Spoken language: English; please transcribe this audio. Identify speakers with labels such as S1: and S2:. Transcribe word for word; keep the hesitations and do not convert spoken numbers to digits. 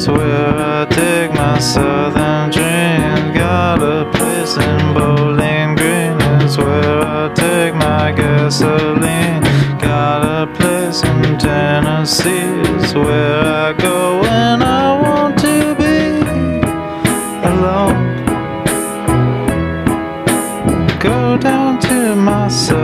S1: is where I take my southern dreams. Got a place in Bowling Green, it's where I take my gasoline. Got a place in Tennessee, it's where I go when I want to be alone. Go down to my cell.